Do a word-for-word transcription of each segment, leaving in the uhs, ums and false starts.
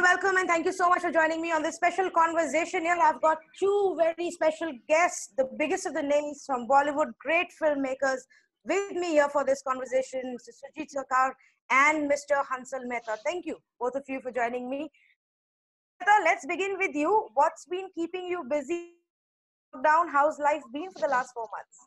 welcome and thank you so much for joining me on this special conversation here. I've got two very special guests, the biggest of the names from Bollywood, great filmmakers with me here for this conversation, Mister Sujit Sarkar and Mister Hansal Mehta. Thank you, both of you, for joining me. Mehta, let's begin with you. What's been keeping you busy lockdown? How's life been for the last four months?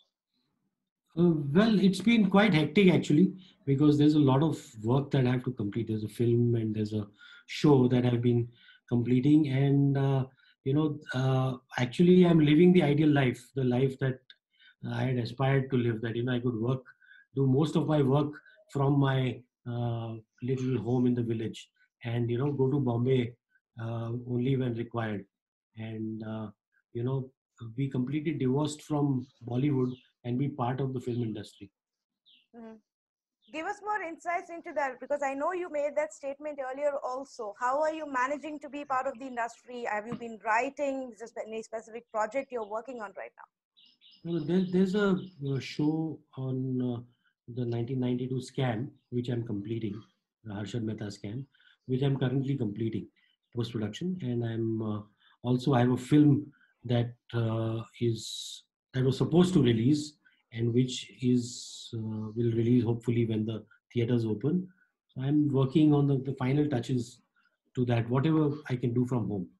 Uh, well, it's been quite hectic actually because there's a lot of work that I have to complete. There's a film and there's a show that I've been completing, and uh, you know, uh, actually, I'm living the ideal life, the life that I had aspired to live. That you know, I could work, do most of my work from my uh, little home in the village, and you know, go to Bombay uh, only when required, and uh, you know, be completely divorced from Bollywood and be part of the film industry. Mhm. Give us more insights into that, because I know you made that statement earlier also. How are you managing to be part of the industry? Have you been writing? Is there any specific project you're working on right now? Well, there, there's a, uh show on uh, the nineteen ninety-two scam, which I'm completing, the Harshad Mehta scam, which I'm currently completing post production, and I'm uh, also I have a film that uh, is that was supposed to release and which is uh, will release hopefully when the theaters open. So I'm working on the, the final touches to that, whatever I can do from home.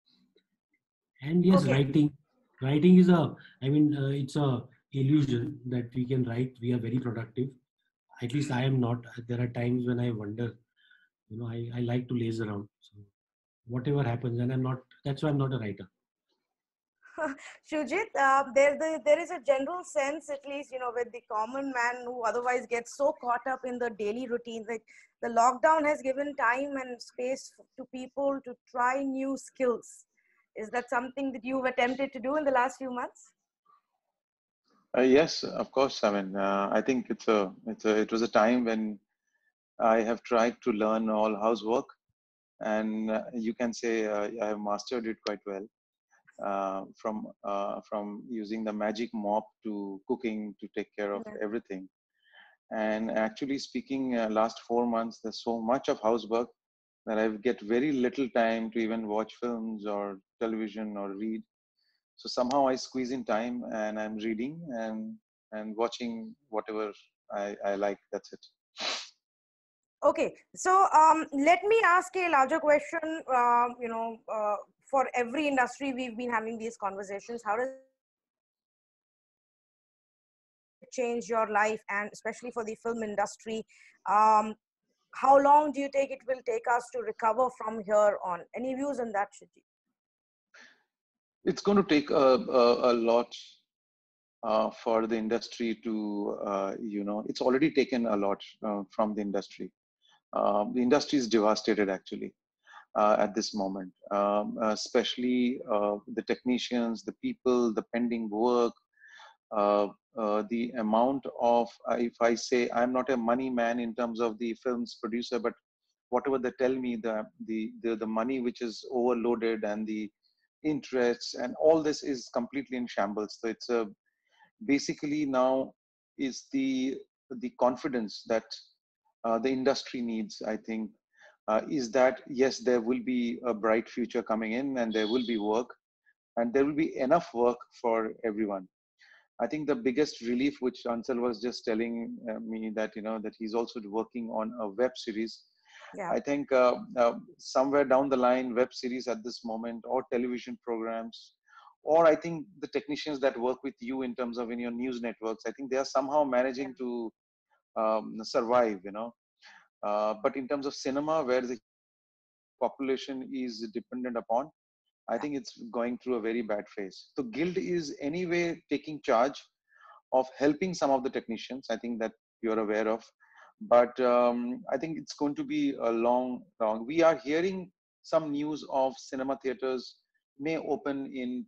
And yes, Okay. writing, writing is a, I mean, uh, it's a illusion that we can write. We are very productive. At least I am not. There are times when I wonder, you know, I, I like to laze around. So whatever happens, and I'm not, that's why I'm not a writer. Shujit, uh, there, the, there is a general sense, at least, you know, with the common man who otherwise gets so caught up in the daily routine, like the lockdown has given time and space to people to try new skills. Is that something that you've attempted to do in the last few months? Uh, yes, of course. I mean, uh, I think it's a, it's a, it was a time when I have tried to learn all housework, and uh, you can say uh, I have mastered it quite well. Uh, from uh, from using the magic mop to cooking to take care of Yeah. everything. And actually speaking, uh, last four months there's so much of housework that I get very little time to even watch films or television or read. So somehow I squeeze in time and I'm reading and and watching whatever I, I like. That's it. Okay, so um, let me ask a larger question. Um, you know, uh, for every industry, we've been having these conversations. How does it change your life, and especially for the film industry? Um, how long do you think it will take us to recover from here on? Any views on that, Shiji? It's going to take a, a, a lot uh, for the industry to, uh, you know, it's already taken a lot uh, from the industry. Uh, the industry is devastated actually uh, at this moment, um, especially uh, the technicians, the people, the pending work, uh, uh, the amount of, uh, if I say I'm not a money man in terms of the film's producer, but whatever they tell me, the, the, the, the money which is overloaded and the interests and all this is completely in shambles. So it's a basically now is the the confidence that uh, the industry needs, I think, uh, is that yes, there will be a bright future coming in and there will be work and there will be enough work for everyone. I think the biggest relief, which Ansel was just telling uh, me, that you know that he's also working on a web series. Yeah. I think uh, uh, somewhere down the line, web series at this moment, or television programs, or I think the technicians that work with you in terms of in your news networks, I think they are somehow managing to um, survive, you know. Uh, but in terms of cinema, where the population is dependent upon, I think it's going through a very bad phase. So Guild is anyway taking charge of helping some of the technicians. I think that you're aware of, but um, I think it's going to be a long, long. We are hearing some news of cinema theaters may open in.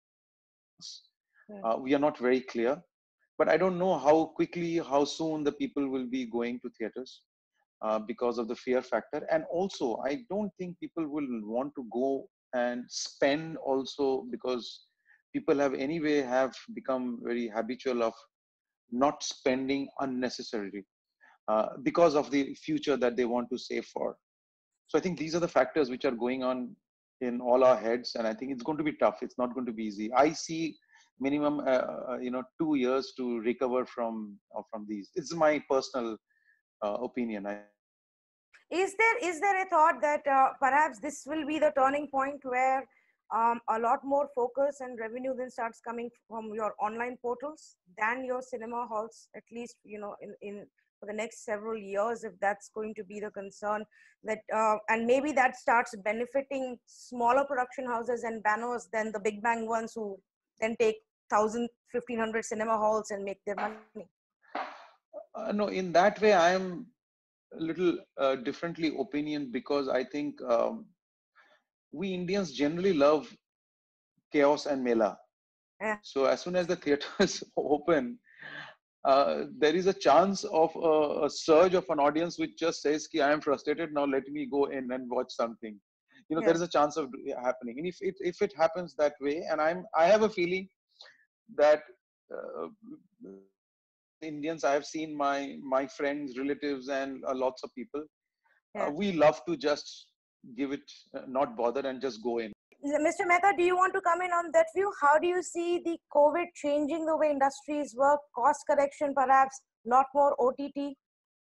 Yeah. Uh, we are not very clear, but I don't know how quickly, how soon the people will be going to theaters uh, because of the fear factor. And also, I don't think people will want to go and spend also, because people have anyway have become very habitual of not spending unnecessarily uh, because of the future that they want to save for. So I think these are the factors which are going on in all our heads, and I think it's going to be tough. It's not going to be easy. I see minimum, uh, uh, you know, two years to recover from uh, from these. It's my personal uh, opinion. I, Is there is there a thought that uh, perhaps this will be the turning point where um, a lot more focus and revenue then starts coming from your online portals than your cinema halls, at least, you know, in, in for the next several years, if that's going to be the concern, that uh, and maybe that starts benefiting smaller production houses and banners than the big bang ones who then take thousand, fifteen hundred cinema halls and make their money. uh, no, in that way, I am a little uh, differently opinion, because I think um, we Indians generally love chaos and mela. Yeah. So as soon as the theaters open, uh, there is a chance of a, a surge of an audience which just says, "Ki, I am frustrated now. Let me go in and watch something." You know, there Yes. is a chance of happening, and if it if it happens that way, and I'm I have a feeling that uh, Indians, I have seen my my friends, relatives, and uh, lots of people. Uh, Yeah. we love to just give it, uh, not bother, and just go in. Mister Mehta, do you want to come in on that view? How do you see the COVID changing the way industries work, cost correction, perhaps, lot more O T T?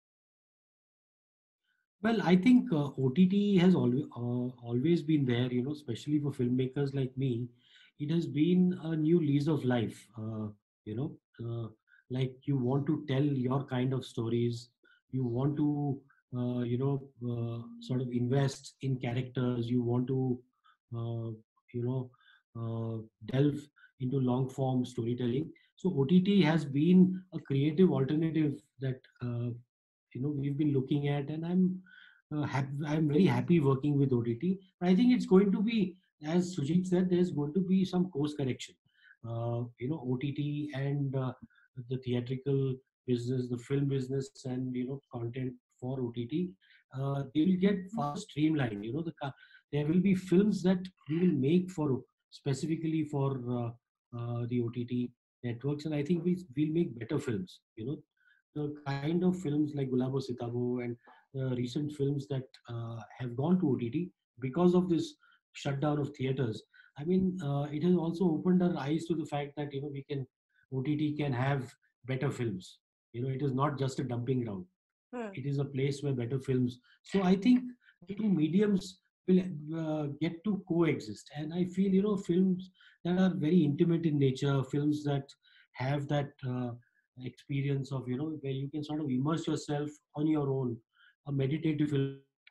Well, I think uh, O T T has always uh, always been there, you know, especially for filmmakers like me. It has been a new lease of life. Uh, you know, uh, like you want to tell your kind of stories. You want to, uh, you know, uh, sort of invest in characters. You want to, uh, you know, uh, delve into long form storytelling. So O T T has been a creative alternative that uh, you know we've been looking at, and i'm uh, hap- I'm very happy working with OTT. But I think it's going to be, as Sujit said, there's going to be some course correction. uh, you know OTT and uh, the theatrical business, the film business, and you know content for OTT, uh, they will get far streamlined. You know the ca- there will be films that we will make for specifically for uh, uh, the OTT networks, and I think we we'll make better films. You know the kind of films like Gulabo Sitabo and uh, recent films that uh, have gone to O T T because of this shutdown of theaters. I mean, uh, it has also opened our eyes to the fact that you know we can O T T can have better films. You know, it is not just a dumping ground. Hmm. It is a place where better films. So I think the two mediums will uh, get to coexist, and I feel you know films that are very intimate in nature, films that have that uh, experience of you know where you can sort of immerse yourself on your own, a meditative film.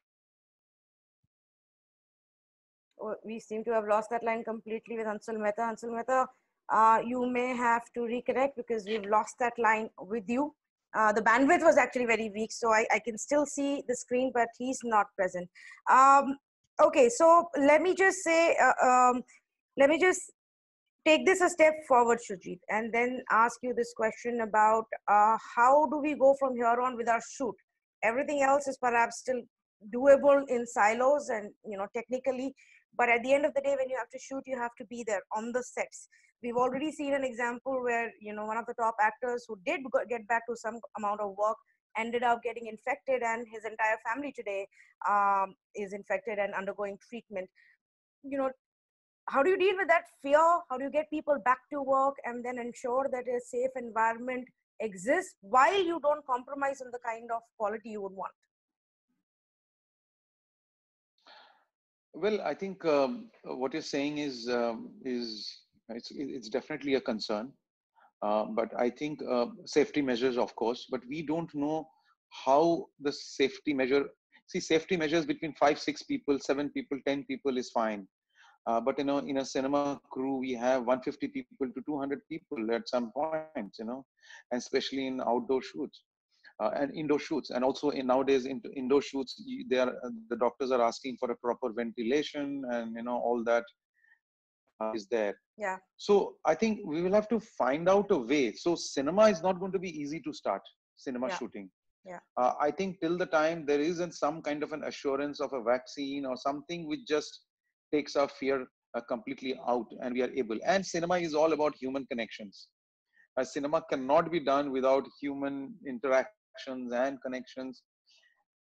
Oh, we seem to have lost that line completely with Hansal Mehta. Hansal Mehta, uh, you may have to reconnect because we've lost that line with you. Uh, the bandwidth was actually very weak, so I, I can still see the screen, but he's not present. Um, okay, so let me just say, uh, um, let me just take this a step forward, Shujit, and then ask you this question about uh, how do we go from here on with our shoot? Everything else is perhaps still doable in silos and you know technically, but at the end of the day, when you have to shoot, you have to be there on the sets. We've already seen an example where you know one of the top actors who did go- get back to some amount of work ended up getting infected, and his entire family today um, is infected and undergoing treatment. You know, how do you deal with that fear? How do you get people back to work and then ensure that a safe environment exists while you don't compromise on the kind of quality you would want? Well, I think um, what you're saying is um, is it's it's definitely a concern. Uh, but I think uh, safety measures, of course, but we don't know how the safety measure. See, safety measures between five, six people, seven people, ten people is fine. Uh, but you know, in a cinema crew, we have one hundred fifty people to two hundred people at some points. You know, and especially in outdoor shoots. Uh, and indoor shoots, and also in nowadays in indoor shoots, they are the doctors are asking for a proper ventilation, and you know all that uh, is there. Yeah. So I think we will have to find out a way. So cinema is not going to be easy to start cinema Yeah. shooting. Yeah. Uh, I think till the time there isn't some kind of an assurance of a vaccine or something which just takes our fear uh, completely out, and we are able. And cinema is all about human connections. A cinema cannot be done without human interactions and connections.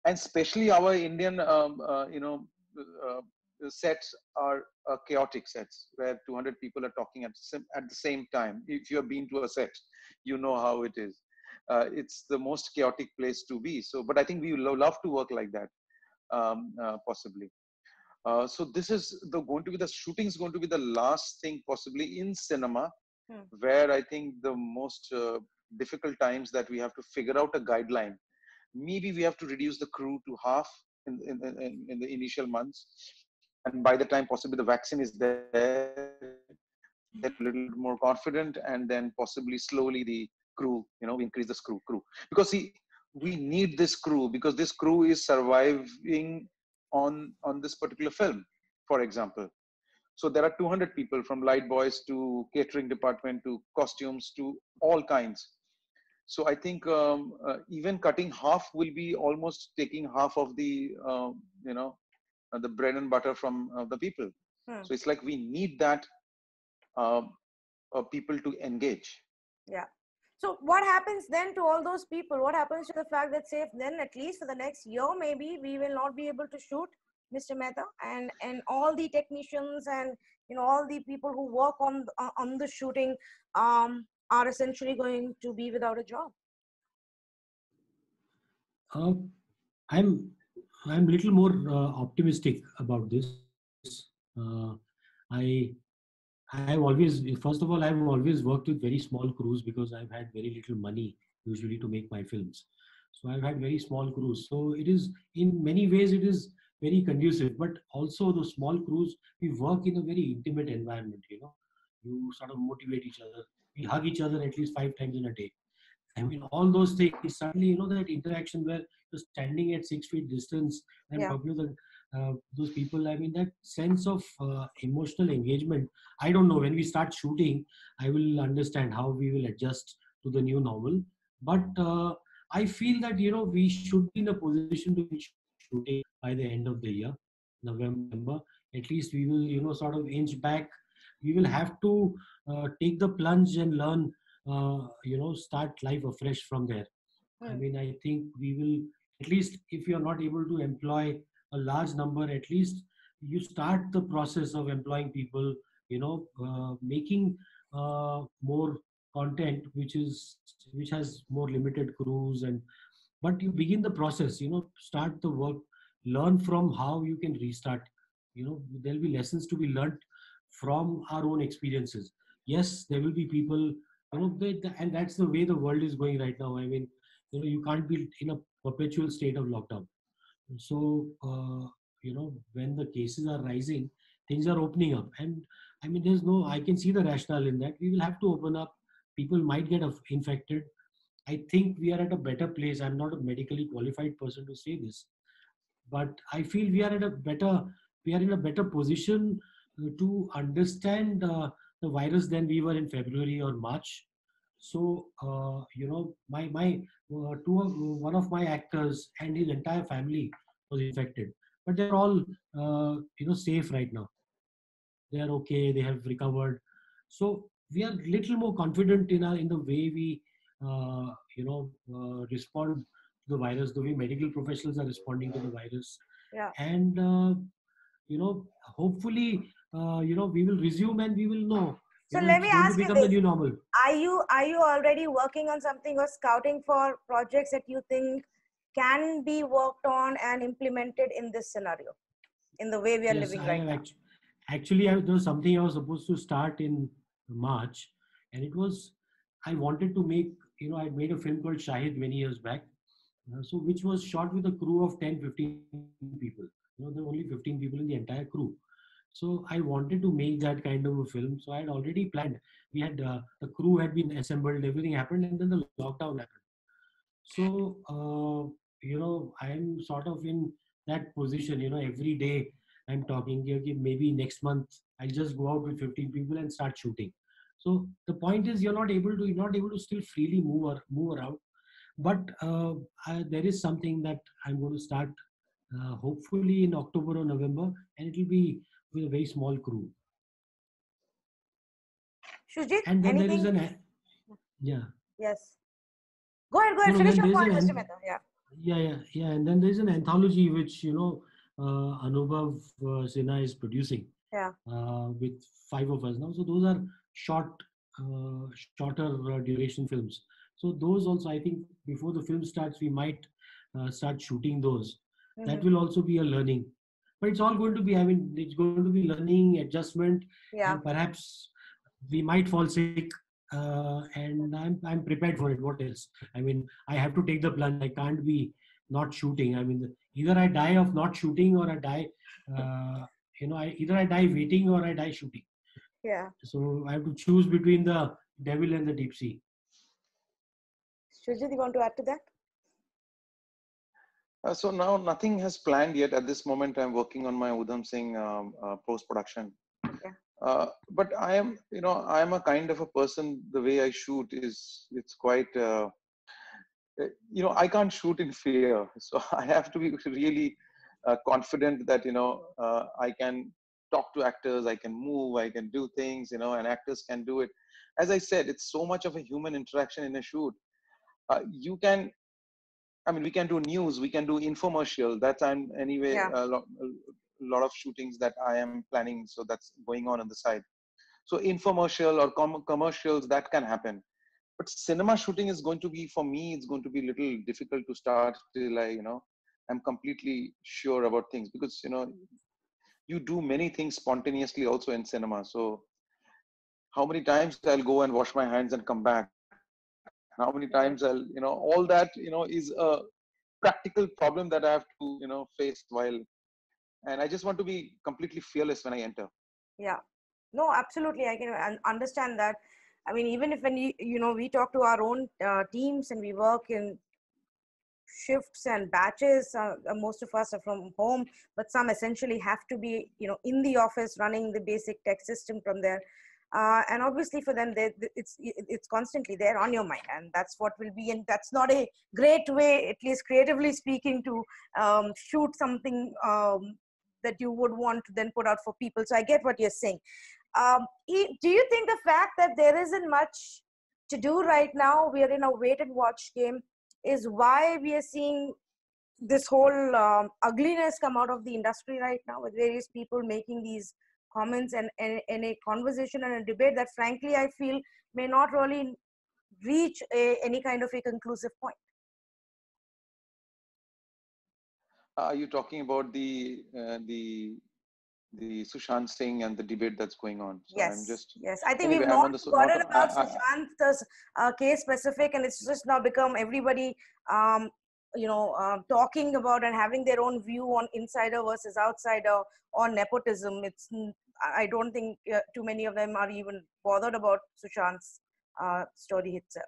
and especially our Indian, um, uh, you know, uh, sets are uh, chaotic sets where two hundred people are talking at, at the same time. If you have been to a set, you know how it is. Uh, it's the most chaotic place to be. So, but I think we lo- love to work like that, um, uh, possibly. Uh, so this is the going to be the shooting is going to be the last thing possibly in cinema, Hmm. where I think the most uh, difficult times that we have to figure out a guideline. Maybe we have to reduce the crew to half in, in, in, in the initial months. And by the time possibly the vaccine is there, get a little more confident, and then possibly slowly the crew, you know, we increase the crew, crew. Because see, we need this crew because this crew is surviving on, on this particular film, for example. So there are two hundred people from light boys to catering department to costumes to all kinds. So I think um, uh, even cutting half will be almost taking half of the, uh, you know, uh, the bread and butter from uh, the people. Hmm. So it's like we need that uh, uh, people to engage. Yeah. So what happens then to all those people? What happens to the fact that, say, if then at least for the next year, maybe we will not be able to shoot, Mister Mehta, and and all the technicians and you know all the people who work on uh, on the shooting um, are essentially going to be without a job. Uh, I'm I'm a little more uh, optimistic about this. Uh, I I've always, first of all, I've always worked with very small crews because I've had very little money usually to make my films. So I've had very small crews. So it is, in many ways, it is very conducive. But also the small crews, we work in a very intimate environment. You know, you sort of motivate each other. We hug each other at least five times in a day. I mean, all those things, suddenly, you know, that interaction where you're standing at six feet distance and Yeah. talking to the, uh, those people, I mean, that sense of uh, emotional engagement. I don't know, when we start shooting, I will understand how we will adjust to the new normal. But uh, I feel that, you know, we should be in a position to be shooting by the end of the year, November. At least we will, you know, sort of inch back. We will have to uh, take the plunge and learn, uh, you know, start life afresh from there. I Hmm. mean, I think we will, at least if you're not able to employ a large number, at least you start the process of employing people, you know, uh, making uh, more content, which is, which has more limited crews, and, but you begin the process, you know, start the work, learn from how you can restart. You know, there'll be lessons to be learned from our own experiences. Yes, there will be people, you know, they, and that's the way the world is going right now. I mean, you know, you can't be in a perpetual state of lockdown. So uh, you know, when the cases are rising, things are opening up, and I mean, there's no, I can see the rationale in that. We will have to open up. People might get aff- infected. I think we are at a better place. I'm not a medically qualified person to say this, but I feel we are at a better, we are in a better position uh, to understand uh, the virus than we were in February or March. So uh, you know, my my uh, two of, one of my actors and his entire family was infected, but they're all uh, you know, safe right now. They are okay. They have recovered. So we are little more confident in our, in the way we uh, you know, uh, respond to the virus, the way medical professionals are responding to the virus. Yeah. And uh, you know, hopefully uh, you know, we will resume and we will know, you So know, let it's me going to ask you become the this: new normal. Are you are you already working on something or scouting for projects that you think can be worked on and implemented in this scenario, in the way we are Yes, living I right have now? actually, actually I, there was something I was supposed to start in March, and it was, I wanted to make, you know, I made a film called Shahid many years back, uh, so which was shot with a crew of ten, fifteen people. You know, there were only fifteen people in the entire crew. So I wanted to make that kind of a film. So I had already planned. We had uh, the crew had been assembled, everything happened, and then the lockdown happened. So, uh, you know, I'm sort of in that position, you know, every day I'm talking, okay, maybe next month I'll just go out with fifteen people and start shooting. So the point is, you're not able to, you're not able to still freely move or move around. But uh, I, there is something that I'm going to start, uh, hopefully in October or November, and it will be with a very small crew. Shujit, And then there is anything? an, yeah. Yes. Go ahead, go No, ahead. no, Finish then your there's point, Mister an, Mehta. Yeah. Yeah, yeah, yeah. And then there's an anthology which, you know, uh, Anubhav uh, Sinha is producing Yeah. uh, with five of us now. So those are short, uh, shorter uh, duration films. So those also, I think, before the film starts, we might uh, start shooting those. That Hmm. will also be a learning. But it's all going to be, I mean, it's going to be learning, adjustment, and Yeah. perhaps we might fall sick. Uh, and I'm I'm prepared for it. What else? I mean, I have to take the plunge. I can't be not shooting. I mean, either I die of not shooting or I die. Uh, you know, I, either I die waiting or I die shooting. Yeah. So I have to choose between the devil and the deep sea. Sujit, you want to add to that? Uh, so now nothing has planned yet. At this moment, I'm working on my Udham Singh um, uh, post production. Yeah. Uh, but I am, you know, I am a kind of a person. The way I shoot is, it's quite, uh, uh, you know, I can't shoot in fear. So I have to be really uh, confident that, you know, uh, I can talk to actors, I can move, I can do things, you know, and actors can do it. As I said, it's so much of a human interaction in a shoot. Uh, you can, I mean, we can do news, we can do infomercial. That's I'm anyway Yeah. a lot, a lot of shootings that I am planning. So that's going on on the side. So infomercial or com- commercials, that can happen. But cinema shooting is going to be, for me, it's going to be a little difficult to start till I, you know, I'm completely sure about things, because, you know, you do many things spontaneously also in cinema. So how many times I'll go and wash my hands and come back? How many times I'll, you know, all that, you know, is a practical problem that I have to, you know, face while, and I just want to be completely fearless when I enter. Yeah. No, absolutely. I can un- understand that. I mean, even if when you, you know, we talk to our own uh, teams and we work in shifts and batches, uh, uh, most of us are from home, but some essentially have to be, you know, in the office running the basic tech system from there. Uh, and obviously for them, they, it's it's constantly there on your mind, and that's what will be. And that's not a great way, at least creatively speaking, to um, shoot something um, that you would want to then put out for people. So I get what you're saying. Um, e- do you think the fact that there isn't much to do right now, we are in a wait and watch game, is why we are seeing this whole um, ugliness come out of the industry right now, with various people making these comments and, and, and a conversation and a debate that frankly I feel may not really reach a, any kind of a conclusive point? Are you talking about the uh, the the Sushant Singh and the debate that's going on? So I'm Yes, just, yes. I think anyway, we've I'm not on the so- not forgotten on, I, about I, Sushant's uh, case specific, and it's just now become everybody, um, you know, uh, talking about and having their own view on insider versus outsider on nepotism. It's n- I don't think uh, too many of them are even bothered about Sushant's uh, story itself.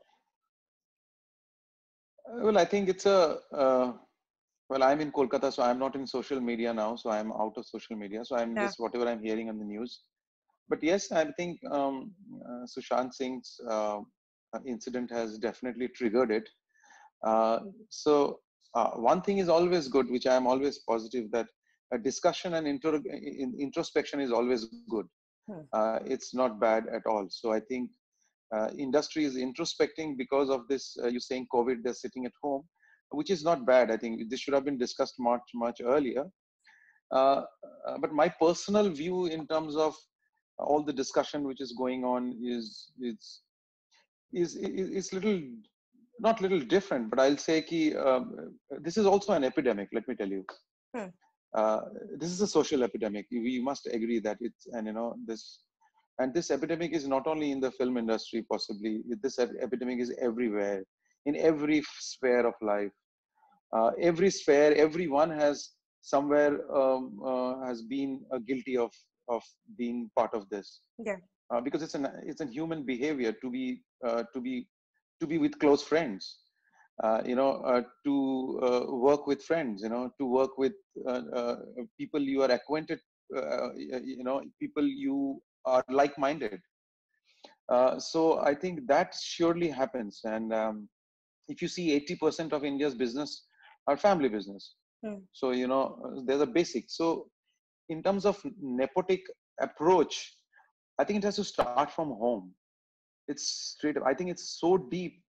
well, I think it's a uh, well, I'm in Kolkata, so I'm not in social media now. So I'm out of social media. So I'm Yeah, just whatever I'm hearing on the news. But yes, I think um, uh, Sushant Singh's uh, incident has definitely triggered it. Uh, so uh, one thing is always good, which I am always positive, that a discussion and intro, in, introspection is always good. hmm. Uh, it's not bad at all. So I think uh, industry is introspecting because of this. Uh, you saying COVID, they're sitting at home, which is not bad. I think this should have been discussed much much earlier. Uh, uh, but my personal view in terms of all the discussion which is going on is is is is, is little, not little different, but I'll say ki, um, this is also an epidemic. Let me tell you, Hmm. uh, this is a social epidemic. We must agree that it's, and you know this, and this epidemic is not only in the film industry. Possibly this ep- epidemic is everywhere, in every sphere of life. Uh, every sphere, everyone has somewhere um, uh, has been uh, guilty of of being part of this, Yeah, uh, because it's an it's a human behavior to be uh, to be to be with close friends, uh, you know, uh, to uh, work with friends, you know, to work with uh, uh, people you are acquainted, uh, you know, people you are like-minded. Uh, so I think that surely happens. And um, if you see eighty percent of India's business are family business. hmm. So, you know, uh, there's a basic. So in terms of nepotic approach, I think it has to start from home. It's straight up. I think it's so deep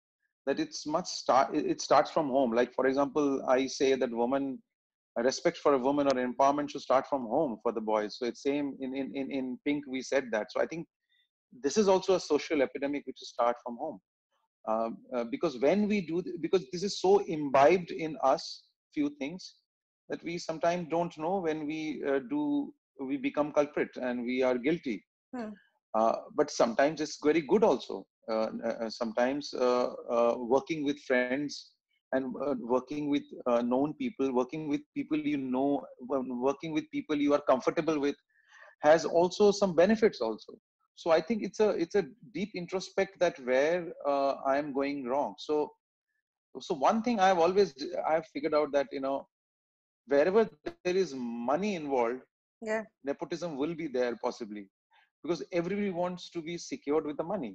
that it's much start, it starts from home. Like, for example, I say that woman, respect for a woman or empowerment should start from home for the boys. So it's same in, in, in, in Pink, we said that. So I think this is also a social epidemic which will start from home. Um, uh, because when we do, th- because this is so imbibed in us, few things that we sometimes don't know when we uh, do, we become culprit and we are guilty. Hmm. Uh, but sometimes it's very good also. Uh, uh, sometimes uh, uh, working with friends and uh, working with uh, known people, working with people you know, working with people you are comfortable with, has also some benefits also. So I think it's a it's a deep introspect that where uh, I am going wrong. So so one thing I've always I've figured out that, you know, wherever there is money involved, Yeah. nepotism will be there possibly, because everybody wants to be secured with the money.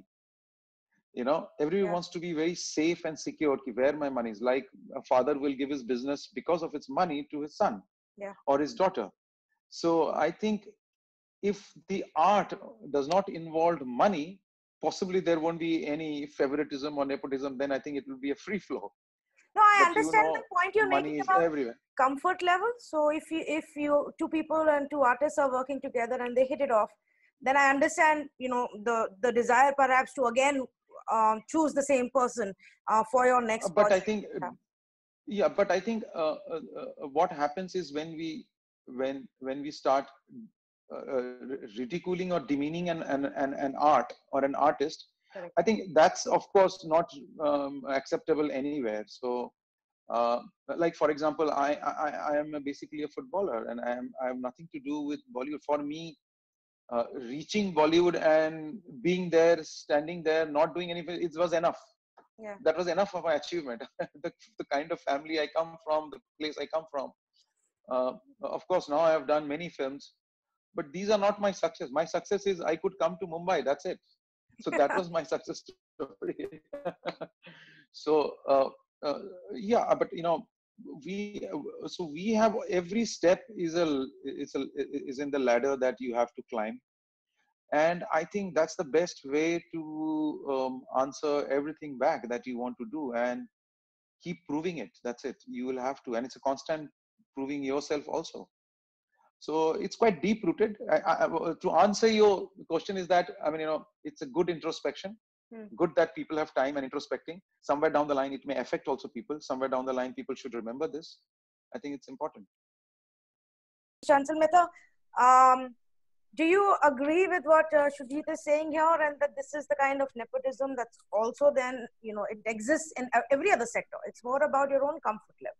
You know, everybody Yeah. wants to be very safe and secure. Ki where my money is, like a father will give his business because of its money to his son Yeah. or his daughter. So I think if the art does not involve money, possibly there won't be any favoritism or nepotism. Then I think it will be a free flow. No, I But you understand know, the point you're money making is about everywhere. comfort level. So if you if you two people and two artists are working together and they hit it off, then I understand, you know, the the desire perhaps to again um, choose the same person uh, for your Uh, next but I project. think, uh, Yeah. yeah, but I think uh, uh, uh, what happens is when we when when we start uh, uh, ridiculing or demeaning an, an, an, an art or an artist, Correct. I think that's of course not um, acceptable anywhere. So uh, like for example, I, I I am basically a footballer and I am I have nothing to do with Bollywood. For me, uh, reaching Bollywood and being there, standing there, not doing anything, it was enough. Yeah. That was enough of my achievement. the, the kind of family I come from, the place I come from. Uh, of course, now I have done many films, but these are not my success. My success is I could come to Mumbai. That's it. So that was my success story. so uh, uh, yeah, but you know, we so we have every step is a is a is in the ladder that you have to climb, and I think that's the best way to um, answer everything back that you want to do, and keep proving it. That's it. You will have to, and it's a constant proving yourself also. So it's quite deep rooted. I, I, to answer your question is that, I mean, you know, it's a good introspection. Hmm. Good that people have time and introspecting. Somewhere down the line, it may affect also people. Somewhere down the line, people should remember this. I think it's important. Chancel Mehta, um, do you agree with what uh, Shujit is saying here, and that this is the kind of nepotism that's also then, you know, it exists in uh, every other sector? It's more about your own comfort level.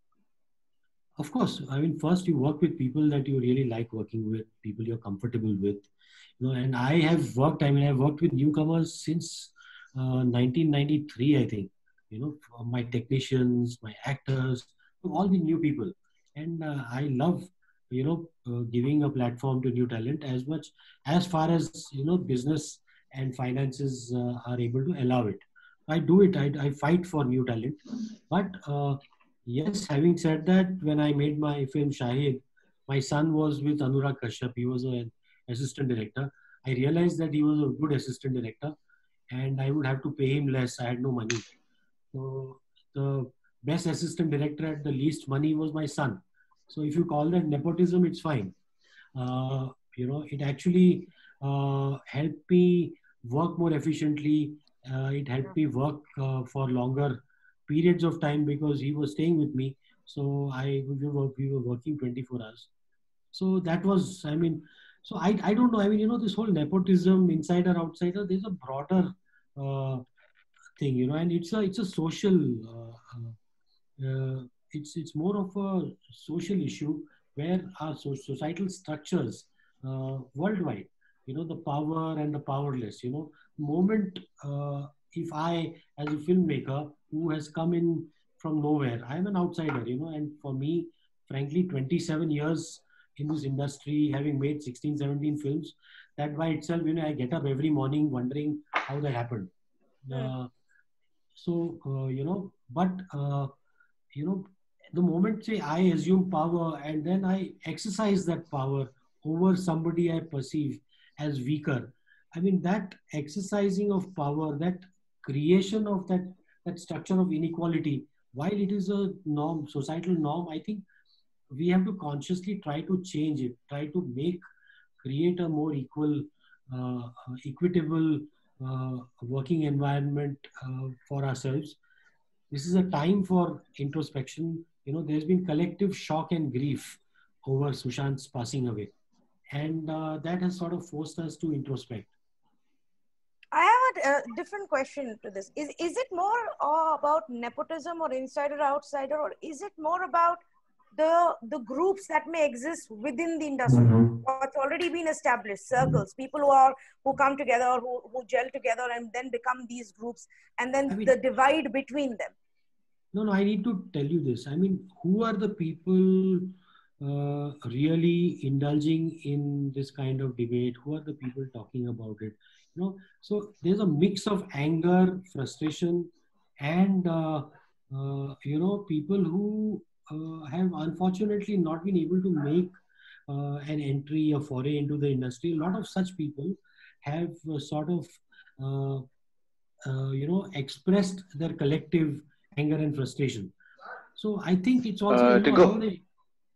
Of course, I mean, first you work with people that you really like working with, people you're comfortable with, you know. And I have worked. I mean, I've worked with newcomers since uh, nineteen ninety-three, I think. You know, from my technicians, my actors, they've all been new people, and uh, I love, you know, uh, giving a platform to new talent as much as far as, you know, business and finances uh, are able to allow it. I do it. I, I fight for new talent, but. Uh, Yes, having said that, when I made my film Shahid, my son was with Anurag Kashyap. He was an assistant director. I realized that he was a good assistant director and I would have to pay him less. I had no money. So the best assistant director at the least money was my son. So if you call that nepotism, it's fine. Uh, you know, it actually uh, helped me work more efficiently. Uh, it helped me work uh, for longer periods of time because he was staying with me. So I we were, we were working twenty-four hours. So that was, I mean, so I, I don't know. I mean, you know, this whole nepotism, insider, outsider, there's a broader uh, thing, you know, and it's a, it's a social uh, uh, uh, it's it's more of a social issue where our so- societal structures uh, worldwide, you know, the power and the powerless, you know, moment uh, if I, as a filmmaker who has come in from nowhere, I'm an outsider, you know, and for me, frankly, twenty-seven years in this industry, having made sixteen, seventeen films, that by itself, you know, I get up every morning wondering how that happened. Hmm. Uh, so, uh, you know, but uh, you know, the moment say I assume power and then I exercise that power over somebody I perceive as weaker, I mean, that exercising of power, that creation of that that structure of inequality, while it is a norm, societal norm, I think we have to consciously try to change it, try to make, create a more equal, uh, uh, equitable uh, working environment uh, for ourselves. This is a time for introspection. You know, there's been collective shock and grief over Sushant's passing away. And uh, that has sort of forced us to introspect. I have a, a different question to this. Is, is it more uh, about nepotism or insider outsider, or is it more about the the groups that may exist within the industry, Mhm. what's already been established, circles, people who are who come together, who, who gel together and then become these groups, and then I mean, the divide between them? no, no, I need to tell you this. I mean, who are the people uh, really indulging in this kind of debate? Who are the people talking about it? You know, so there's a mix of anger, frustration, and uh, uh, you know, people who uh, have unfortunately not been able to make uh, an entry, a foray into the industry. A lot of such people have uh, sort of uh, uh, you know, expressed their collective anger and frustration. So I think it's also, Uh, you to know, along go. the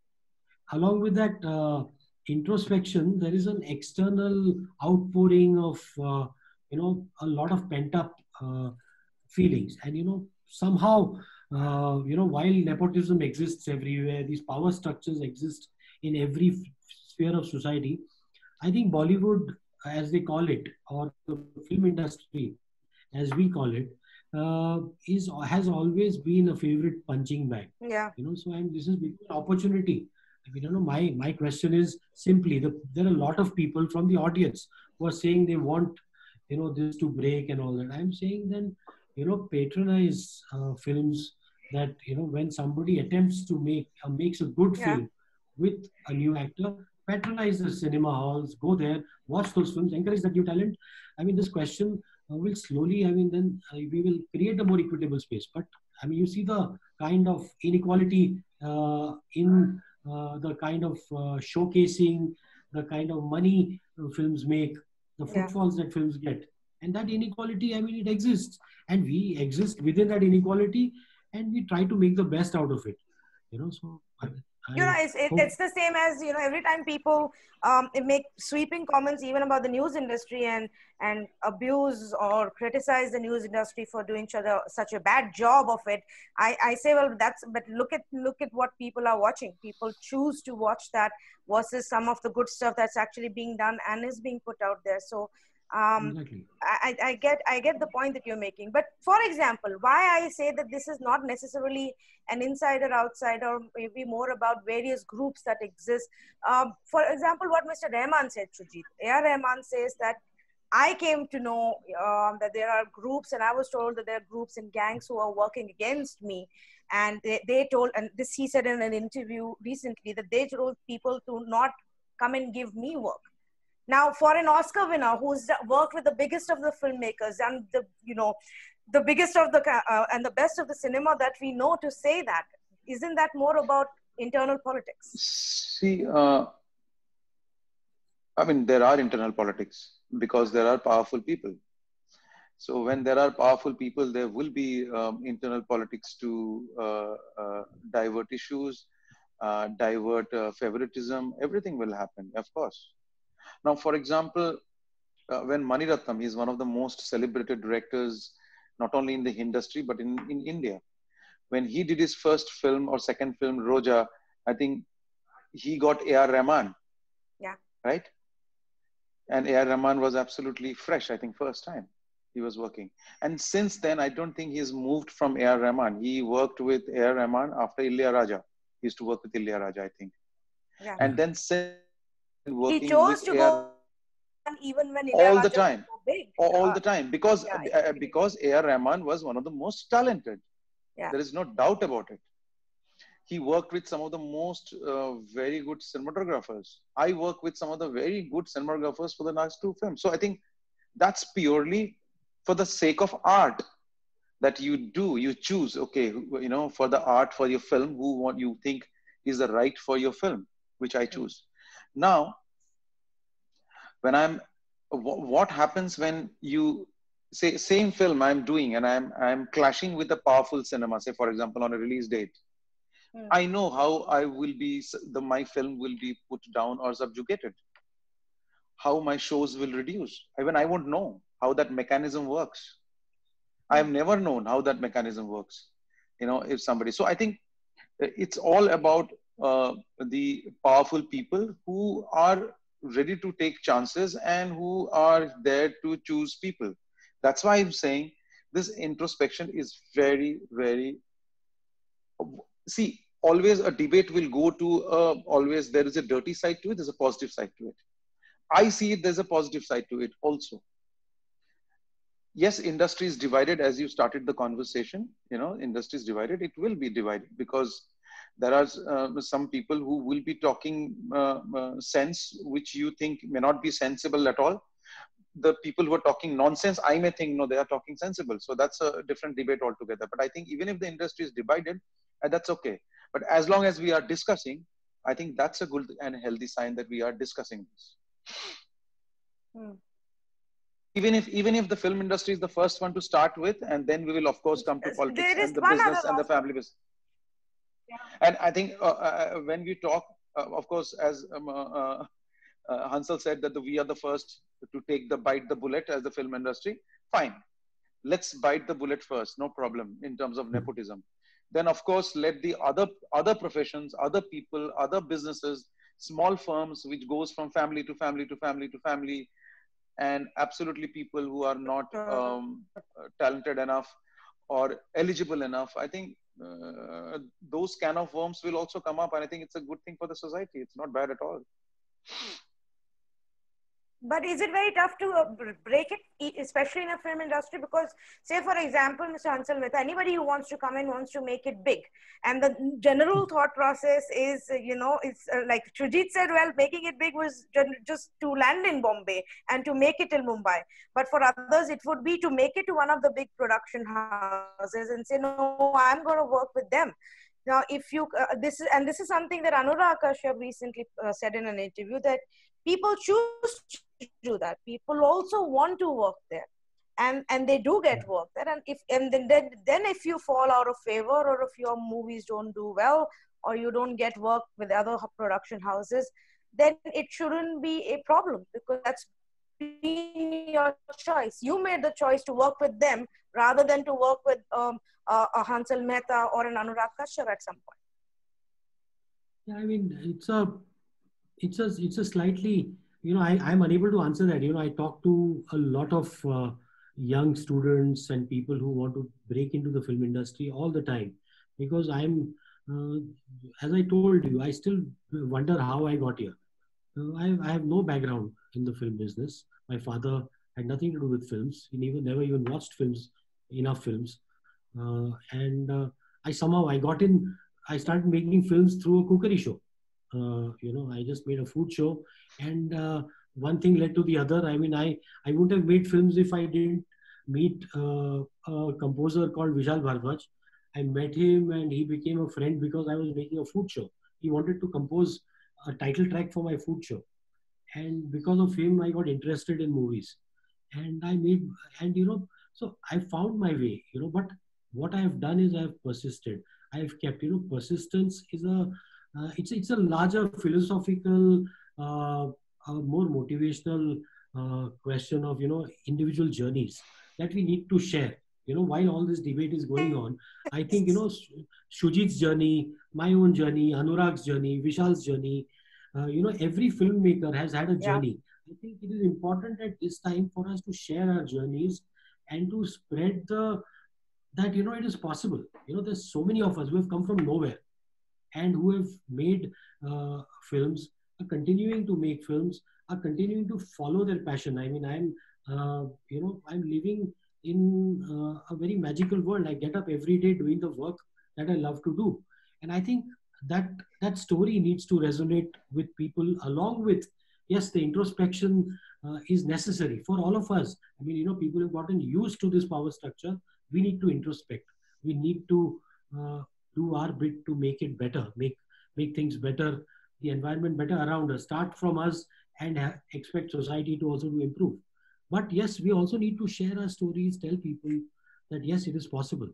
along with that uh, introspection, there is an external outpouring of uh, you know, a lot of pent up uh, feelings, and you know, somehow uh, you know, while nepotism exists everywhere, these power structures exist in every f- sphere of society. I think Bollywood, as they call it, or the film industry, as we call it, uh, is has always been a favorite punching bag. Yeah. You know, so and this is an opportunity. I mean, you know, my my question is simply: the, there are a lot of people from the audience who are saying they want, you know, this to break and all that. I'm saying then, you know, patronize uh, films that, you know, when somebody attempts to make uh, makes a good Yeah. film with a new actor, patronize the cinema halls, go there, watch those films, encourage that new talent. I mean, this question uh, will slowly, I mean, then uh, we will create a more equitable space. But I mean, you see the kind of inequality uh, in uh, the kind of uh, showcasing, the kind of money uh, films make, the Yeah. footfalls that films get. And that inequality, I mean, it exists. And we exist within that inequality, and we try to make the best out of it. You know, so I, You know, I it's, it, hope. it's the same as, you know, every time people um, make sweeping comments even about the news industry and and abuse or criticize the news industry for doing such a, such a bad job of it, I, I say, well, that's, but look at look at what people are watching. People choose to watch that versus some of the good stuff that's actually being done and is being put out there. So um, Exactly. I, I get I get the point that you're making. But for example, why I say that this is not necessarily an insider outsider, maybe more about various groups that exist. Um, for example, what Mister Rahman said, Sujit. A R. Rahman says that I came to know um, that there are groups, and I was told that there are groups and gangs who are working against me. And they, they told, and this he said in an interview recently, that they told people to not come and give me work. Now, for an Oscar winner who's worked with the biggest of the filmmakers and the, you know, the biggest of the uh, and the best of the cinema that we know, to say that, isn't that more about internal politics? See, uh, I mean, there are internal politics because there are powerful people. So when there are powerful people, there will be um, internal politics to uh, uh, divert issues, uh, divert uh, favoritism. Everything will happen, of course. Now, for example, uh, when Mani Ratnam, he's one of the most celebrated directors, not only in the industry, but in, in India. When he did his first film or second film, Roja, I think he got A R. Rahman, Yeah. right? And A R. Rahman was absolutely fresh, I think, first time he was working. And since then, I don't think he's moved from A R. Rahman. He worked with A R. Rahman after Ilayaraja. He used to work with Ilayaraja, I think. Yeah. And then since He working with chose to A R. go even when all the Ilayaraja was time, so big. all Uh, the time, because yeah, uh, exactly. because A R. Rahman was one of the most talented. Yeah. There is no doubt about it. He worked with some of the most uh, very good cinematographers. I work with some of the very good cinematographers for the last two films. So I think that's purely for the sake of art that you do. You choose, okay, you know, for the art for your film, who what you think is the right for your film, which I choose. Now, when I'm, what happens when you say same film I'm doing and I'm I'm clashing with a powerful cinema, say for example on a release date, Hmm. I know how I will be the my film will be put down or subjugated, how my shows will reduce. Even I won't know how that mechanism works. I have Hmm. never known how that mechanism works. You know, if somebody, so I think it's all about uh, the powerful people who are ready to take chances and who are there to choose people. That's why I'm saying this introspection is very, very, see, always a debate will go to, uh, always there is a dirty side to it, there's a positive side to it. I see it, there's a positive side to it also. Yes, industry is divided as you started the conversation. You know, industry is divided. It will be divided because there are uh, some people who will be talking uh, uh, sense which you think may not be sensible at all. The people who are talking nonsense, I may think no, they are talking sensible. So that's a different debate altogether. But I think even if the industry is divided, uh, that's okay. But as long as we are discussing, I think that's a good and healthy sign that we are discussing this. Hmm. even if even if the film industry is the first one to start with, and then we will of course come to politics There is and the one business other and the offer. family business. Yeah. And I think uh, uh, when we talk, uh, of course, as um, uh, uh, uh, Hansal said that the, we are the first to take the bite the bullet as the film industry. Fine, let's bite the bullet first, no problem in terms of nepotism. Then of course let the other other professions, other people, other businesses, small firms which goes from family to family to family to family, and absolutely people who are not Sure. um, uh, talented enough or eligible enough. I think uh, those can of worms will also come up, and I think it's a good thing for the society. It's not bad at all. But is it very tough to uh, break it, e- especially in a film industry? Because, say, for example, Mister Hansal Mehta, anybody who wants to come in wants to make it big. And the general thought process is, uh, you know, it's uh, like Srijit said, well, making it big was just to land in Bombay and to make it till Mumbai. But for others, it would be to make it to one of the big production houses and say, no, I'm going to work with them. Now, if you, uh, this is, and this is something that Anurag Kashyap recently uh, said in an interview, that people choose to do that. People also want to work there, and and they do get work there. And if and then then, then if you fall out of favor, or if your movies don't do well, or you don't get work with other production houses, then it shouldn't be a problem, because that's been your choice. You made the choice to work with them rather than to work with um, uh, a Hansal Mehta or an Anurag Kashyap at some point. Yeah, I mean, it's a, it's a, it's a slightly, you know, I, I'm unable to answer that. You know, I talk to a lot of uh, young students and people who want to break into the film industry all the time, because I'm, uh, as I told you, I still wonder how I got here. Uh, I, I have no background in the film business. My father had nothing to do with films. He never, never even watched films, enough films. Uh, and uh, I somehow I got in. I started making films through a cookery show. Uh, you know, I just made a food show, and uh, one thing led to the other. I mean, I I wouldn't have made films if I didn't meet uh, a composer called Vishal Bhardwaj. I met him, and he became a friend because I was making a food show. He wanted to compose a title track for my food show, and because of him, I got interested in movies, and I made, and you know, so I found my way. You know, but what I have done is I have persisted. I have kept. You know, persistence is a uh, it's it's a larger philosophical, uh, uh, more motivational uh, question of, you know, individual journeys that we need to share. You know, while all this debate is going on, I think, you know, Shujit's journey, my own journey, Anurag's journey, Vishal's journey, uh, you know, every filmmaker has had a Yeah. journey. I think it is important at this time for us to share our journeys and to spread the that, you know, it is possible. You know, there's so many of us who have come from nowhere and who have made uh, films, are continuing to make films, are continuing to follow their passion. I mean, I'm, uh, you know, I'm living in uh, a very magical world. I get up every day doing the work that I love to do, and I think that that story needs to resonate with people, along with, yes, the introspection uh, is necessary for all of us. I mean, you know, people have gotten used to this power structure. We need to introspect. We need to uh, do our bit to make it better, make make things better, the environment better around us. Start from us and ha- expect society to also to improve. But yes, we also need to share our stories, tell people that yes, it is possible.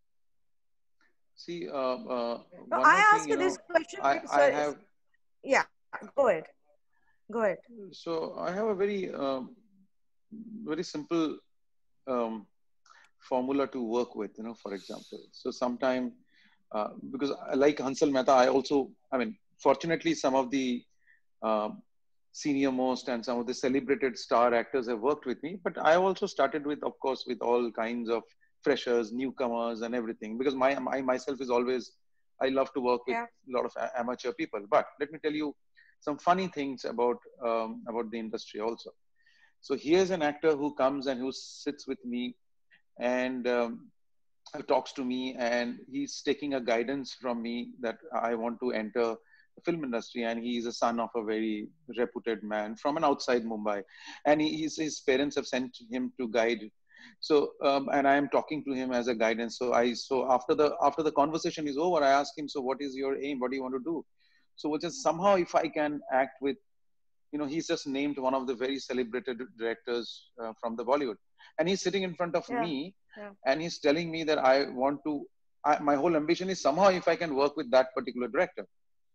See, uh, uh, So one more I thing, ask you you this know, question. I, I Sorry. have, Yeah, go ahead. Go ahead. so I have a very, um, very simple um, formula to work with, you know, for example. So sometime, uh, because I like Hansal Mehta, I also, I mean, fortunately, some of the um, senior most and some of the celebrated star actors have worked with me, but I also started with, of course, with all kinds of freshers, newcomers and everything, because my, my myself is always, I love to work with Yeah. a lot of amateur people. But let me tell you some funny things about, um, about the industry also. So here's an actor who comes and who sits with me and um, talks to me, and he's taking a guidance from me that I want to enter the film industry. And he is a son of a very reputed man from an outside Mumbai, and he, his, his parents have sent him to guide. So um, and I am talking to him as a guidance. So I so after the after the conversation is over, I ask him, so what is your aim? What do you want to do? So which is somehow, if I can act with, you know, he's just named one of the very celebrated directors uh, from the Bollywood, and he's sitting in front of Yeah. me, Yeah. and he's telling me that I want to, I, my whole ambition is somehow if I can work with that particular director.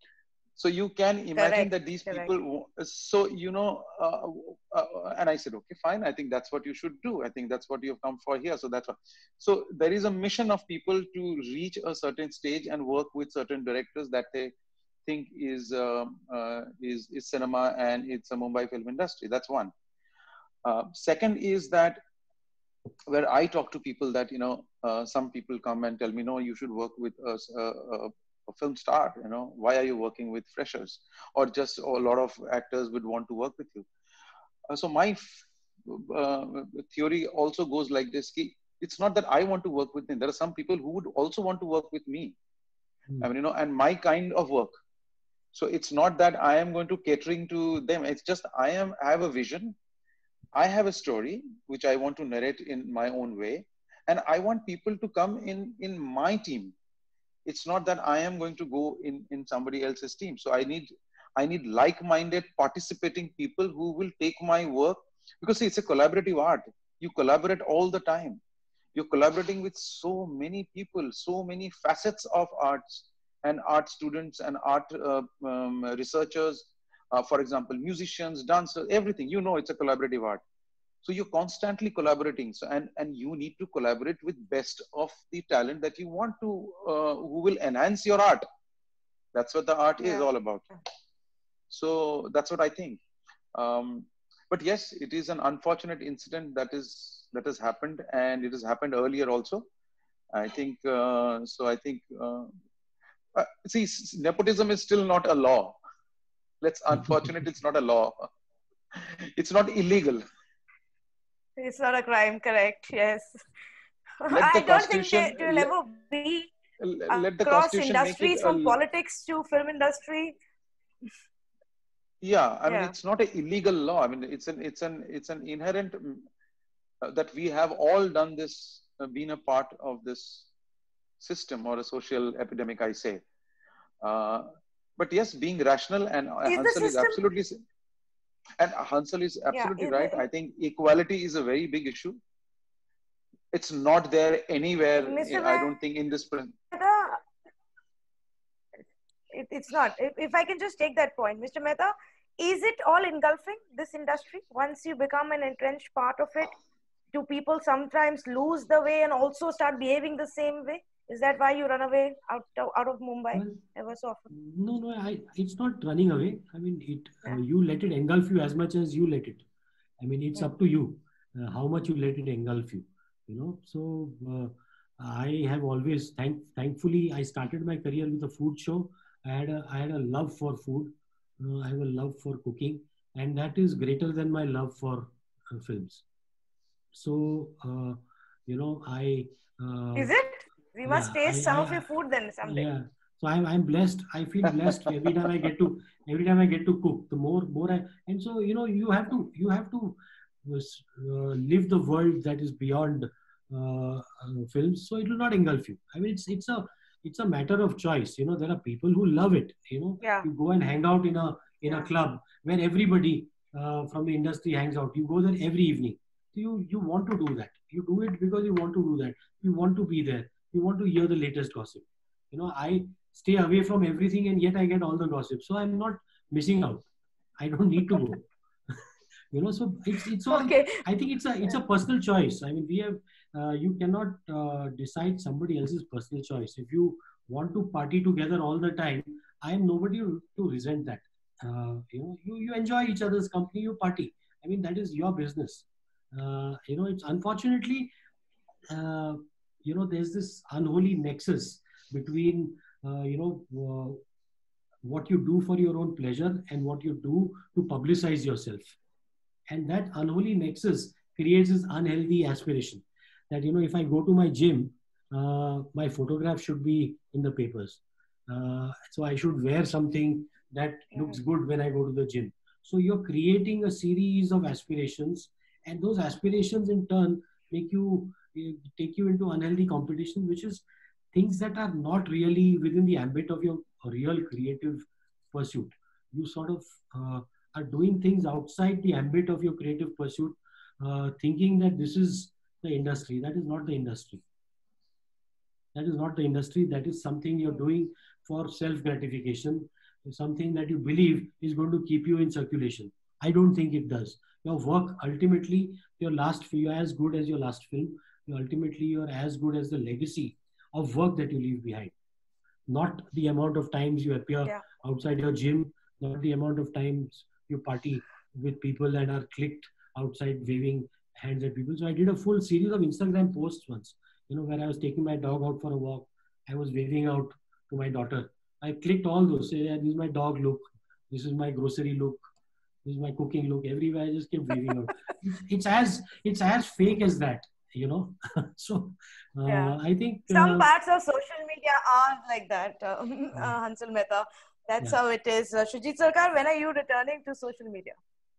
So you can imagine Correct. that these Correct. people, so, you know, uh, uh, and I said, okay, fine. I think that's what you should do. I think that's what you've come for here. So that's what, so there is a mission of people to reach a certain stage and work with certain directors that they think is, um, uh, is, is cinema and it's a Mumbai film industry. That's one. Uh, second is that where I talk to people that, you know, uh, some people come and tell me, no, you should work with a, a, a film star, you know, why are you working with freshers? Or just or a lot of actors would want to work with you. Uh, so my uh, theory also goes like this, ki, it's not that I want to work with them. There are some people who would also want to work with me. Hmm. I mean, you know, and my kind of work. So it's not that I am going to catering to them. It's just I am, I have a vision. I have a story which I want to narrate in my own way, and I want people to come in in my team. It's not that I am going to go in in somebody else's team. So I need I need like-minded participating people who will take my work, because see, it's a collaborative art. You collaborate all the time. You're collaborating with so many people, so many facets of arts and art students and art uh, um, researchers. Uh, for example, musicians, dancers, everything. You know, it's a collaborative art. So you're constantly collaborating. So and and you need to collaborate with best of the talent that you want to, uh, who will enhance your art. That's what the art is Yeah. all about. So that's what I think. Um, but yes, it is an unfortunate incident that is that has happened, and it has happened earlier also. I think uh, so. I think uh, uh, see, nepotism is still not a law. Let's unfortunate, it's not a law. It's not illegal. It's not a crime, correct? Yes. Let the I don't think constitution it will let, ever be let the across constitution make it industries, a, from politics to film industry. yeah. I mean, Yeah. it's not an illegal law. I mean, it's an it's an it's an inherent uh, that we have all done this, uh, been a part of this system or a social epidemic, I say. Uh, but yes, being rational, and uh, Is the Hansal is system? absolutely, and Hansal is Yeah. absolutely Is right. the, I think equality is a very big issue. It's not there anywhere. mister I don't think in this. Mehta, it, it's not. If, if I can just take that point, Mister Mehta, is it all engulfing this industry? Once you become an entrenched part of it, do people sometimes lose the way and also start behaving the same way? Is that why you run away out of, out of Mumbai Well, ever so often? no, no, I, it's not running away. I mean, it Yeah. uh, you let it engulf you as much as you let it. I mean, it's Yeah. up to you uh, how much you let it engulf you. You know, so uh, I have always, thank, thankfully, I started my career with a food show. I had a, I had a love for food. Uh, I have a love for cooking, and that is greater than my love for uh, films. So, uh, you know, I. Uh, Is it? We must yeah, taste I, some I, of your I food then someday. yeah. So I'm, I'm blessed. I feel blessed every time I get to, every time I get to cook, the more, more I, and so, you know, you have to, you have to uh, live the world that is beyond uh, uh, films. So it will not engulf you. I mean, it's, it's a, it's a matter of choice. You know, there are people who love it. You know, Yeah. you go and hang out in a, in Yeah. a club where everybody uh, from the industry hangs out. You go there every evening. So you, you want to do that. You do it because you want to do that. You want to be there. You want to hear the latest gossip. You know, I stay away from everything and yet I get all the gossip. So I'm not missing out. I don't need to go. You know, so it's it's all. Okay. I think it's a it's a personal choice. I mean, we have uh, you cannot uh, decide somebody else's personal choice. If you want to party together all the time, I am nobody to, to resent that. Uh, you know, you you enjoy each other's company, you party. I mean, that is your business. Uh, you know, it's unfortunately, uh, you know, there's this unholy nexus between uh, you know. Uh, what you do for your own pleasure and what you do to publicize yourself. And that unholy nexus creates this unhealthy aspiration that, you know, if I go to my gym, uh, my photograph should be in the papers. Uh, so I should wear something that looks good when I go to the gym. So you're creating a series of aspirations, and those aspirations in turn make you take you into unhealthy competition, which is things that are not really within the ambit of your real creative pursuit. You sort of uh, are doing things outside the ambit of your creative pursuit, uh, thinking that this is the industry. That is not the industry. That is not the industry. That is something you're doing for self-gratification, something that you believe is going to keep you in circulation. I don't think it does. Your work, ultimately, your last film, you're as good as your last film. You ultimately, you're as good as the legacy of work that you leave behind. Not the amount of times you appear yeah. outside your gym, not the amount of times you party with people and are clicked outside waving hands at people. So I did a full series of Instagram posts once, you know, where I was taking my dog out for a walk. I was waving out to my daughter. I clicked all those. Say, yeah, this is my dog look. This is my grocery look. This is my cooking look. Everywhere I just kept waving out. It's, it's as it's as fake as that, you know. So uh, yeah. I think some uh, parts of social media are like that. Um, yeah. uh, Hansal Mehta. That's yeah. how it is. Uh, Shoojit Sircar, when are you returning to social media?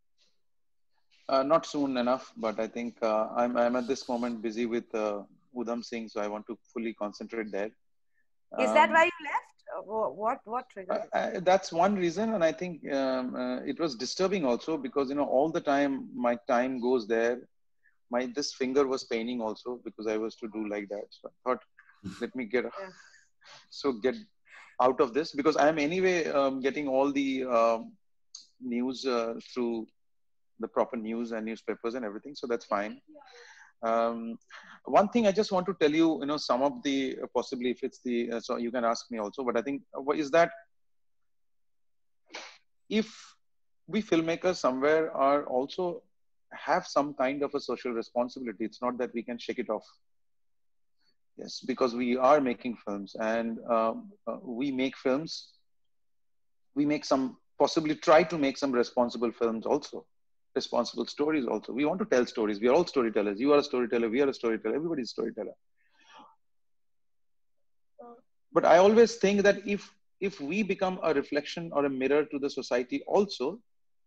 Uh, not soon enough, but I think uh, I'm I'm at this moment busy with uh, Udham Singh, so I want to fully concentrate there. Is um, that why you left? Uh, what what triggered it? Uh, that's one reason, and I think um, uh, it was disturbing also because, you know, all the time my time goes there. My this finger was paining also because I was to do like that. So I thought, let me get yeah. so get out of this, because I am anyway um, getting all the um, news uh, through the proper news and newspapers and everything. So that's fine. Um, one thing I just want to tell you, you know, some of the, uh, possibly if it's the, uh, so you can ask me also, but I think uh, is that if we filmmakers somewhere are also have some kind of a social responsibility, it's not that we can shake it off. Yes, because we are making films, and um, uh, we make films, we make some, possibly try to make some responsible films also. Responsible stories also. We want to tell stories. We are all storytellers. You are a storyteller. We are a storyteller. Everybody's a storyteller. But I always think that if if we become a reflection or a mirror to the society also,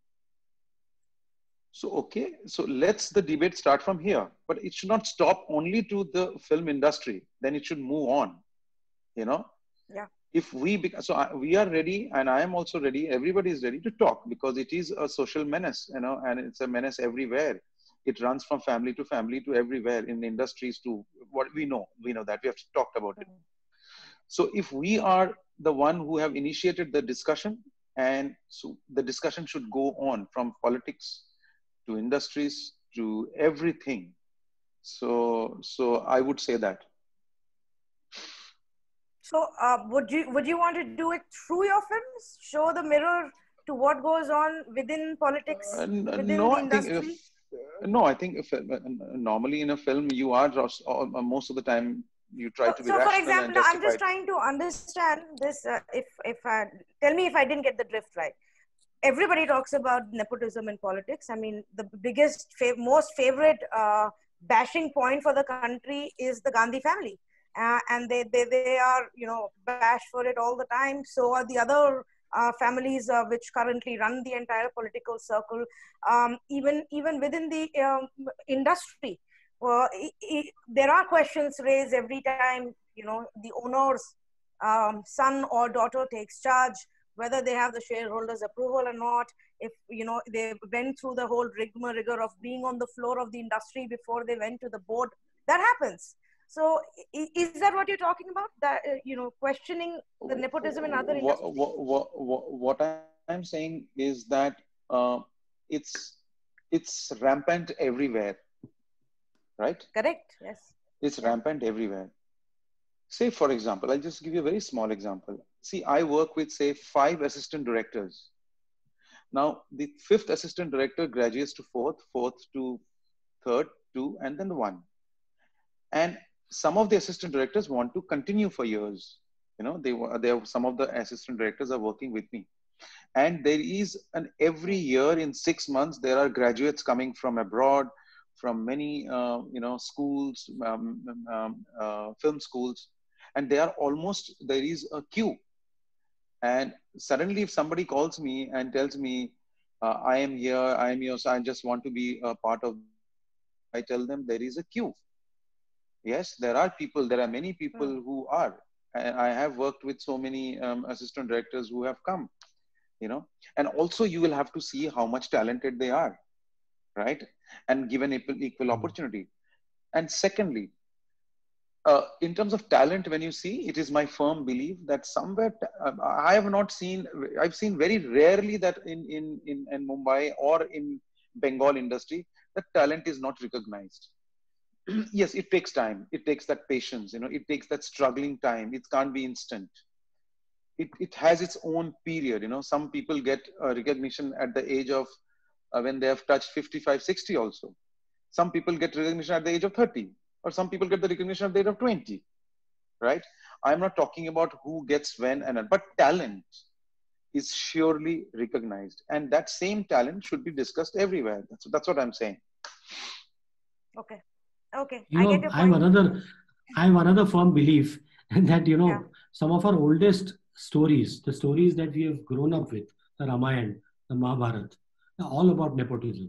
so okay, so let's the debate start from here. But it should not stop only to the film industry. Then it should move on. You know. Yeah. If we become, so I, we are ready, and I am also ready. Everybody is ready to talk, because it is a social menace, you know, and it's a menace everywhere. It runs from family to family to everywhere, in industries to what we know. We know that we have talked about it. So if we are the one who have initiated the discussion, and so the discussion should go on from politics to industries to everything. So, so I would say that. So uh, would you would you want to do it through your films? Show the mirror to what goes on within politics, uh, within no, the I industry? think if, no, I think if, uh, normally in a film you are just, uh, most of the time you try so, to be so rational for example, and justified. I'm just trying to understand this. Uh, if if I, tell me if I didn't get the drift right. Everybody talks about nepotism in politics. I mean, the biggest, fav most favorite uh, bashing point for the country is the Gandhi family. Uh, and they, they, they are, you know, bashed for it all the time. So are the other uh, families uh, which currently run the entire political circle. Um, even, even within the um, industry, uh, it, it, there are questions raised every time, you know, the owner's um, son or daughter takes charge. whether they have the shareholders' approval or not, if, you know, they went through the whole rigmarole of being on the floor of the industry before they went to the board. That happens. So is that what you're talking about? That, uh, you know, questioning the nepotism in other industries? What, what, what, what I'm saying is that uh, it's, it's rampant everywhere, right? Correct, yes. It's yeah. rampant everywhere. Say, for example, I'll just give you a very small example. See, I work with, say, five assistant directors. Now, the fifth assistant director graduates to fourth, fourth to third, two, and then one. And some of the assistant directors want to continue for years. You know, they were, they some of the assistant directors are working with me. And there is an every year in six months, there are graduates coming from abroad, from many, uh, you know, schools, um, um, uh, film schools. And they are almost, there is a queue. And suddenly if somebody calls me and tells me, uh, I am here, I am here, so I just want to be a part of, I tell them there is a queue. Yes, there are people, there are many people mm. who are. And I have worked with so many um, assistant directors who have come, you know, and also you will have to see how much talented they are, right? And given equal, equal mm. opportunity. And secondly, Uh, in terms of talent, when you see, it is my firm belief that somewhere, uh, I have not seen, I've seen very rarely that in, in, in, in Mumbai or in Bengal industry, that talent is not recognized. Yes, it takes time. It takes that patience, you know, it takes that struggling time. It can't be instant. It, it has its own period, you know, some people get uh, recognition at the age of, uh, when they have touched fifty-five, sixty also. Some people get recognition at the age of thirty. Or some people get the recognition at the age of twenty, right? I'm not talking about who gets when and but talent is surely recognized, and that same talent should be discussed everywhere. That's that's what I'm saying. Okay, okay. You I know, get your I have point. another, I have another firm belief that, you know, yeah. some of our oldest stories, the stories that we have grown up with, the Ramayana, the Mahabharata, are all about nepotism.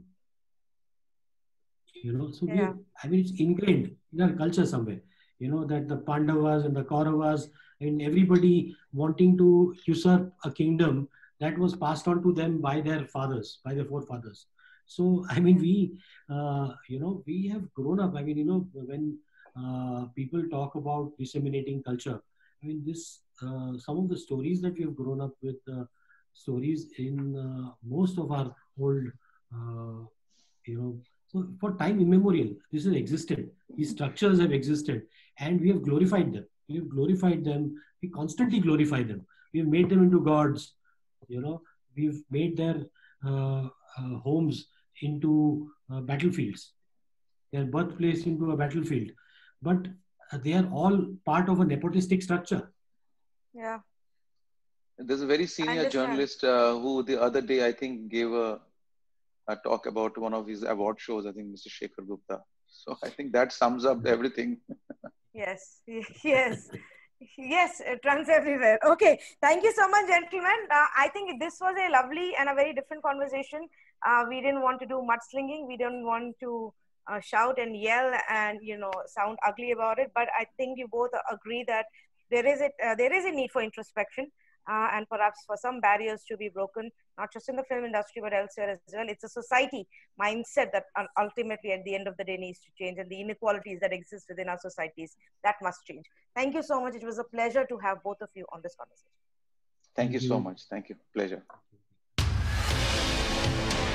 You know, so yeah. we, I mean, it's ingrained in our culture somewhere, you know, that the Pandavas and the Kauravas and everybody wanting to usurp a kingdom that was passed on to them by their fathers, by their forefathers. So, I mean, we, uh, you know, we have grown up. I mean, you know, when uh, people talk about disseminating culture, I mean, this, uh, some of the stories that we have grown up with, uh, stories in uh, most of our old, uh, you know, so for time immemorial, this has existed. These structures have existed, and we have glorified them. We have glorified them. We constantly glorify them. We have made them into gods. You know, we've made their uh, uh, homes into uh, battlefields, their birthplace into a battlefield. But uh, they are all part of a nepotistic structure. Yeah. There's a very senior journalist uh, who the other day, I think, gave a a talk about one of his award shows, I think Mister Shekhar Gupta. So I think that sums up everything. Yes, yes, yes, it runs everywhere. Okay, thank you so much, gentlemen. Uh, I think this was a lovely and a very different conversation. Uh, we didn't want to do mudslinging. We didn't want to uh, shout and yell and, you know, sound ugly about it. But I think you both agree that there is, a, uh, there is a need for introspection. Uh, and perhaps for some barriers to be broken, not just in the film industry, but elsewhere as well. It's a society mindset that ultimately at the end of the day needs to change, and the inequalities that exist within our societies, that must change. Thank you so much. It was a pleasure to have both of you on this conversation. Thank you so much. Thank you. Pleasure.